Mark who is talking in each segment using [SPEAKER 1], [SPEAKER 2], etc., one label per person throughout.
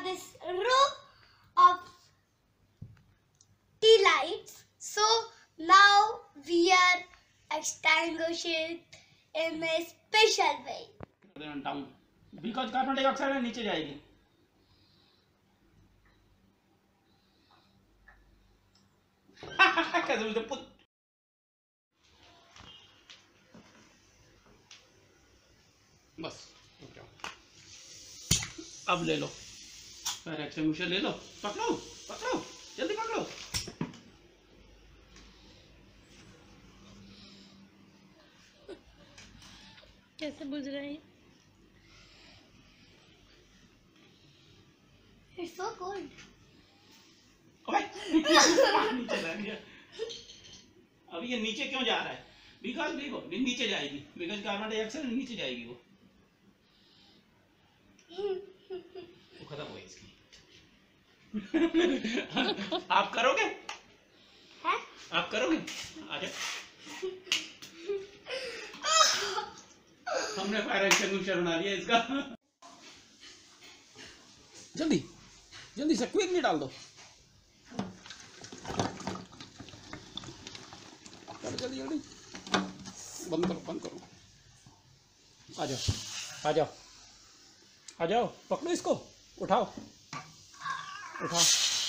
[SPEAKER 1] this row of tea lights. So now we are extinguishing in a special way.
[SPEAKER 2] Down because carbon dioxide नीचे जाएगी. बस अब ले लो, fire extinguisher ले लो, पकड़ो पकड़ो जल्दी पकड़ो.
[SPEAKER 1] कैसे बुझ रहा है? It's so cold.
[SPEAKER 2] नीचे जा गया. अब ये नीचे क्यों जा रहा है? बिकॉज देखो नीचे जाएगी, बिकॉज कार्बन डाइऑक्साइड नीचे जाएगी. वो खत्म हो गई इसकी. आप करोगे?
[SPEAKER 1] है?
[SPEAKER 2] आप करोगे? आजा. हमने फायर एक्सटिंग्विशर बना लिया इसका. जल्दी जल्दी से क्विक में डाल दो. जल्दी जल्दी बंद करो बंद करो. आ जाओ आ जाओ आ जाओ, पकड़ो इसको, उठाओ उठाओ.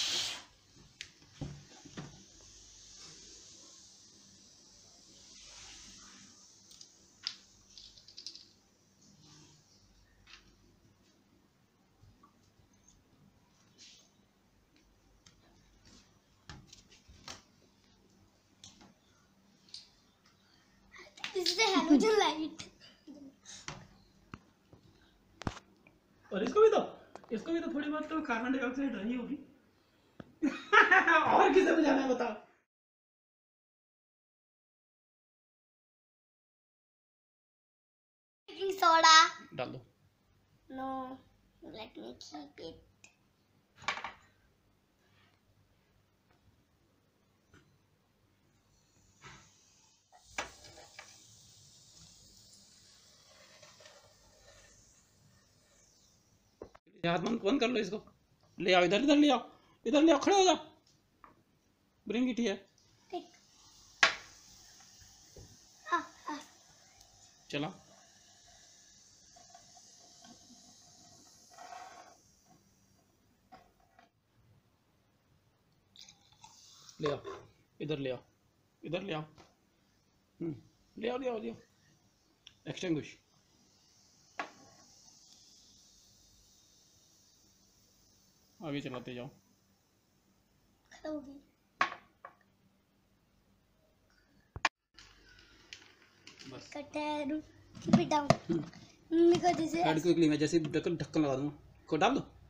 [SPEAKER 1] This is a halogen light.
[SPEAKER 2] और इसको भी तो थोड़ी बहुत तो कार्बन डाइऑक्साइड रही होगी. और किसे बुझाना है बताओ.
[SPEAKER 1] Baking soda.
[SPEAKER 2] डाल दो.
[SPEAKER 1] No, let me keep it.
[SPEAKER 2] हाथ बंद कर लो इसको. ले आओ इधर ले आओ, इधर ले आओ, खड़े हो जाओ. Bring it here. चला ले आओ, इधर ले आओ, इधर ले आओ. ले आओ ले आओ ले आओ. एक्सटिंग्विश. आगे चलाते जाओ. बस
[SPEAKER 1] Keep it down. मम्मी को जैसे
[SPEAKER 2] ऐड क्विकली मैं जैसे ढक्कन लगा दूंगा, को डाल दो.